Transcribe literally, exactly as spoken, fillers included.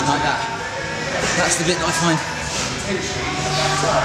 like that. That's the bit that I find